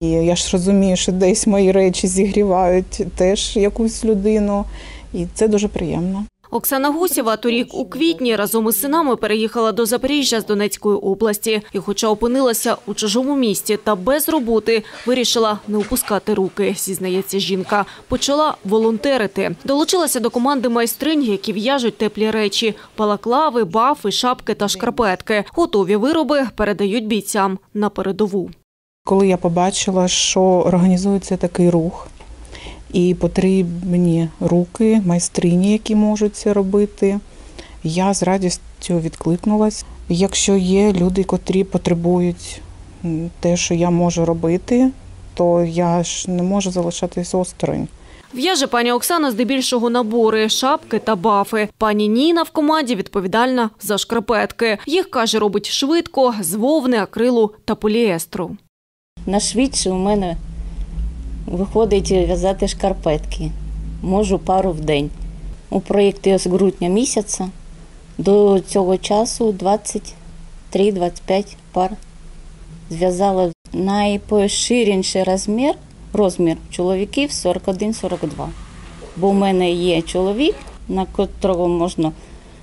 І я ж розумію, що десь мої речі зігрівають теж якусь людину, і це дуже приємно. Оксана Гусєва торік у квітні разом із синами переїхала до Запоріжжя з Донецької області. І хоча опинилася у чужому місті та без роботи, вирішила не опускати руки, зізнається жінка. Почала волонтерити. Долучилася до команди майстринь, які в'яжуть теплі речі – балаклави, бафи, шапки та шкарпетки. Готові вироби передають бійцям на передову. Коли я побачила, що організується такий рух, і потрібні руки, майстрині, які можуть це робити, я з радістю відкликнулась. Якщо є люди, котрі потребують те, що я можу робити, то я ж не можу залишатись осторонь. В'яже пані Оксана здебільшого набори, шапки та бафи. Пані Ніна в команді відповідальна за шкарпетки. Їх, каже, робить швидко, з вовни, акрилу та поліестру. Найшвидше у мене виходить в'язати шкарпетки. Можу пару в день. У проєкті з грудня місяця до цього часу 23-25 пар зв'язала. Найпоширеніший розмір чоловіків 41-42. Бо у мене є чоловік, на котрого можна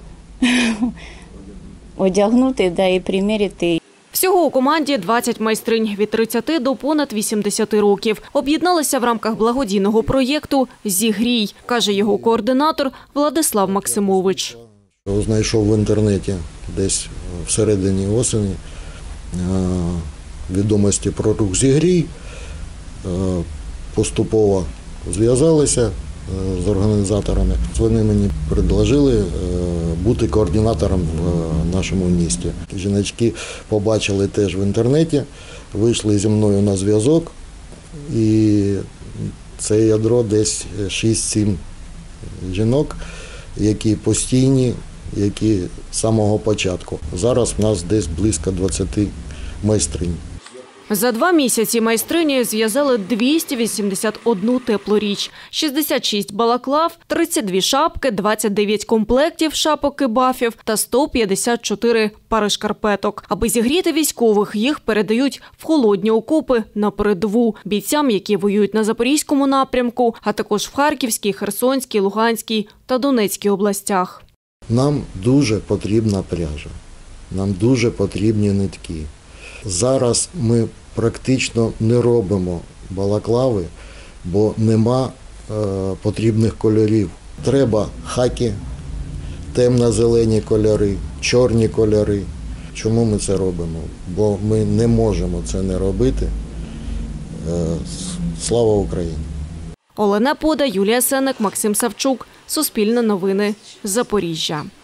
одягнути і приміряти. Всього у команді 20 майстринь від 30 до понад 80 років. Об'єдналися в рамках благодійного проєкту «Зігрій», каже його координатор Владислав Максимович. Знайшов в інтернеті десь всередині осені відомості про рух «Зігрій». Поступово зв'язалися з організаторами. Вони мені предложили бути координатором в нашому місті. Жіночки побачили теж в інтернеті, вийшли зі мною на зв'язок, і це ядро десь 6-7 жінок, які постійні, які з самого початку. Зараз в нас десь близько 20 майстринь. За 2 місяці майстрині зв'язали 281 теплу річ, 66 балаклав, 32 шапки, 29 комплектів шапок і бафів та 154 пари шкарпеток. Аби зігріти військових, їх передають в холодні окопи на передову бійцям, які воюють на Запорізькому напрямку, а також в Харківській, Херсонській, Луганській та Донецькій областях. Нам дуже потрібна пряжа, нам дуже потрібні нитки. Зараз ми практично не робимо балаклави, бо нема потрібних кольорів. Треба хакі, темно-зелені кольори, чорні кольори. Чому ми це робимо? Бо ми не можемо це не робити. Слава Україні! Олена Пода, Юлія Сенник, Максим Савчук. Суспільне новини. Запоріжжя.